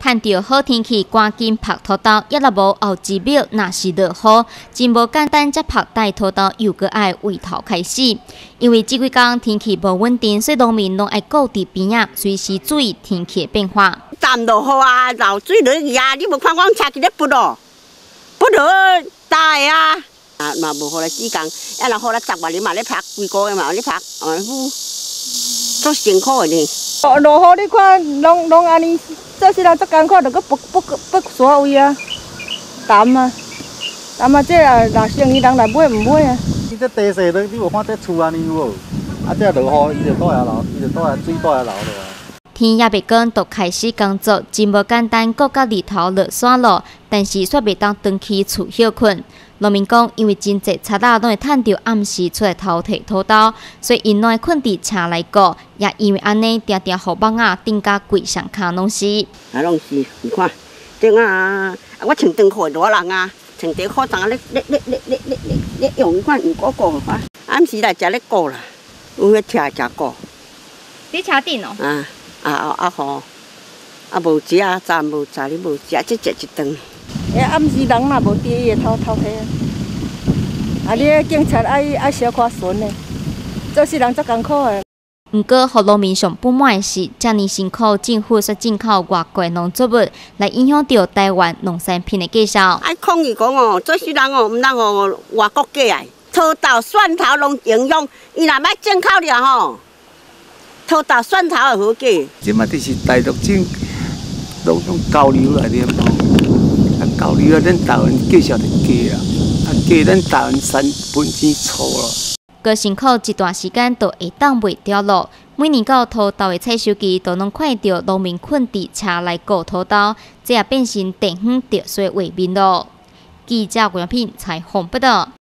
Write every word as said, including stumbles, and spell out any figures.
趁着好天气，赶紧拍土豆，也若无后一秒，若是落雨，真无简单。才拍带土豆，又搁爱为头开始。因为这几天天气无稳定，所以农民拢爱顾伫边仔，随时注意天气的变化。 站落雨啊，流水落去啊，你无看我车伫咧拔咯，拔落大啊！啊，嘛无好来时间，啊，若好来十外日嘛咧拍，规个月嘛咧拍，啊，夫足辛苦的呢。 落落雨你看，拢拢安尼，做时人足艰苦，着搁拔拔拔沙位啊，淡啊，淡啊，这啊，若生意人来买唔买啊？ 你这地势，你你无看这厝安尼有无？啊，这落雨，伊就倒下流，伊就倒下水倒下流了。 天也未光，就开始工作，真无简单，各甲日头落山路，但是却未当回去厝休困。农民讲，因为真济贼仔拢会趁着暗时出来偷摕土豆，所以因拢会困伫车内顾，也因为安尼，常常互网仔顶甲跪上骹拢是。 啊，拢是，你看，顶啊，我穿长裤的大人啊，穿短裤踮咧咧咧咧咧咧咧咧用，看用顾顾看，暗时来才咧顾啦，有迄车才顾。 你车顶哦？ 啊啊啊啊好，啊无食啊，早无食，你无食，即食一顿。 诶，暗时人若无伫伊会偷偷摕啊！啊，你警察爱爱小可巡的，做事人足艰苦的。 毋过，互农民上不满的是，遮尔辛苦，政府却进口外国的农作物，来影响到台湾农产品的介绍。 爱抗议讲哦，做事人哦，毋通互外国过来，土豆、蒜头拢营养，伊若要进口了吼，土豆、蒜头会好过。 即马就是大陆种，拢用交流来啉吼。啊，交流啊，咱台湾继续就加啊，啊加咱台湾三分钱粗咯。 过辛苦一段时间，就会当袂掉落。每年到土豆的采收期，都能看到农民困伫车内顾土豆，这也变成地方特色画面咯。记者郭阳平采访报道。